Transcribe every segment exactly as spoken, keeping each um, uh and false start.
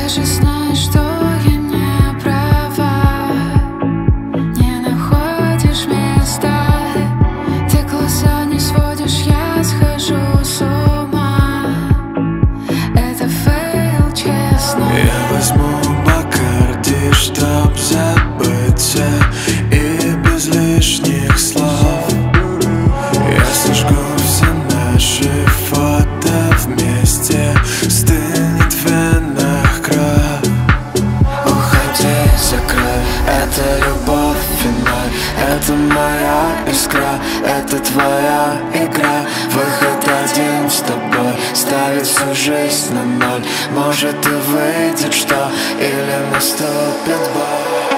же знаю, что я не права. Не находишь места, ты глаза не сводишь, я схожу с ума. Это фейл, честно. Я возьму Бакарди, чтоб забыться, и без лишних слов я сожгу все наши фото вместе. Стынет в венах кровь. Уходи, закрой, это любовь, финаль. Это моя искра, это твоя игра. Выход один с тобой, ставит всю жизнь на ноль. Может и выйдет что, или наступит боль.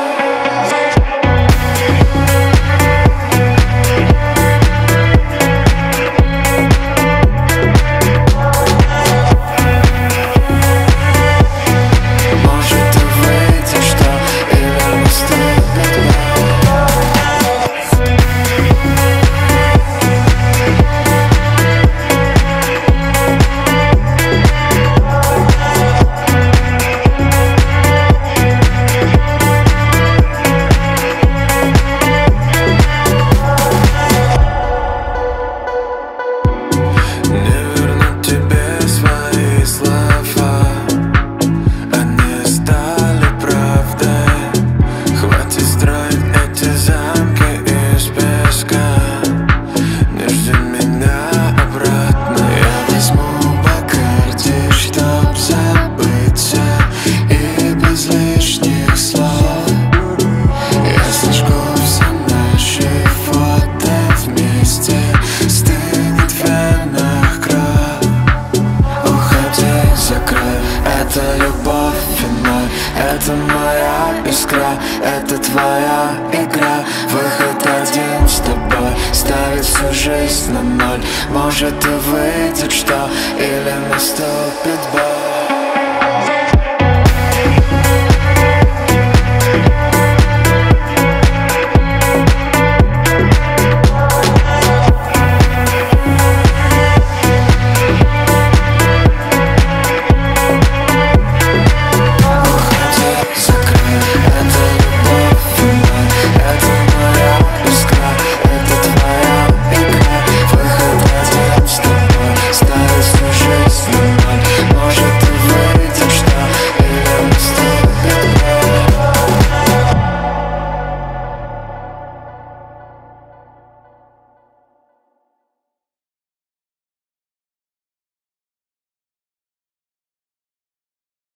Это любовь, финаль, это моя искра, это твоя игра. Выход один с тобой, ставит всю жизнь на ноль. Может и выйдет что, или наступит боль.